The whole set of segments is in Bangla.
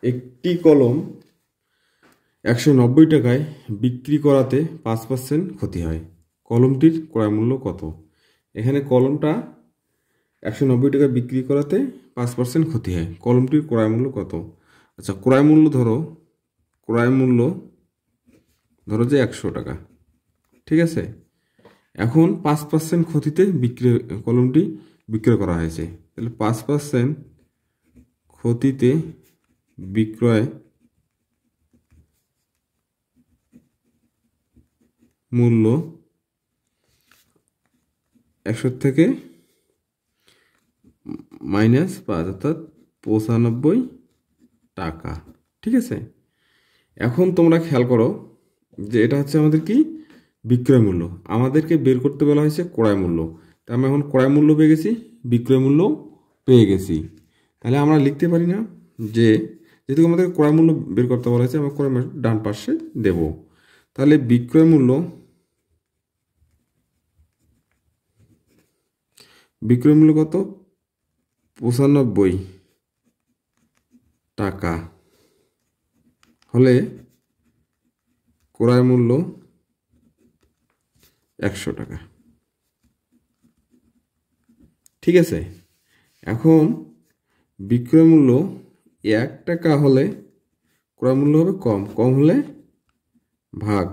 একটি কলম 190 টাকায় বিক্রি করাতে 5% ক্ষতি হয়। কলমটির ক্রয় মূল্য কত? এখানে কলমটা 190 টাকা বিক্রি করাতে 5% ক্ষতি হয়। কলমটির ক্রয় মূল্য কত? আচ্ছা, ক্রয় মূল্য ধরো যে 100 টাকা, ঠিক আছে। এখন 5% ক্ষতিতে কলমটি বিক্রয় করা হয়েছে, তাহলে 5% ক্ষতিতে বিক্রয় মূল্য 100 থেকে -5 অর্থাৎ 95 টাকা, ঠিক আছে। এখন তোমরা খেয়াল করো যে এটা হচ্ছে আমাদের কি বিক্রয় মূল্য, আমাদেরকে বের করতে বলা হয়েছে ক্রয় মূল্য। তা আমরা এখন ক্রয় মূল্য পেয়ে গেছি, বিক্রয় মূল্য পেয়ে গেছি, তাহলে আমরা লিখতে পারি না যে যেহেতু আমাদের ক্রয় মূল্য বের করতে বলা হয়েছে, আমরা ক্রয় মূল্য ডান পাশে দেব। তাহলে বিক্রয় মূল্য কত? 95 টাকা হলে ক্রয় মূল্য 100 টাকা, ঠিক আছে। এখন বিক্রয় মূল্য 1 টাকা হলে ক্রয় মূল্য হবে কম হলে ভাগ।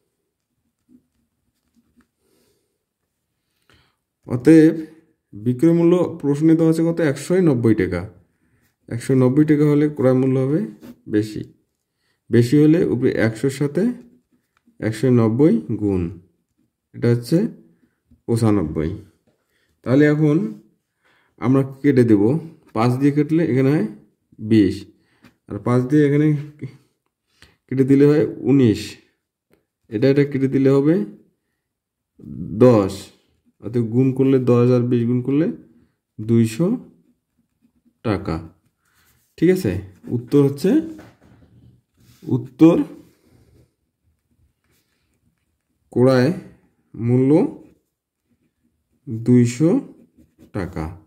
অতএব বিক্রয় মূল্য প্রশ্নে দেওয়া আছে কত? 190 টাকা। 190 টাকা হলে ক্রয় মূল্য হবে বেশি হলে উপরে 100-র সাথে 190 গুণ, এটা হচ্ছে 95। তাহলে এখন আমরা কেটে দেব, 5 দিয়ে কাটলে এখানে হয় 20, আর 5 দিয়ে এখানে কেটে দিলে হয় 19, এটা কেটে দিলে হবে 10, অর্থাৎ গুণ করলে 10 আর 20 গুণ করলে 200 টাকা, ঠিক আছে। উত্তর ক্রয় মূল্য 200 টাকা।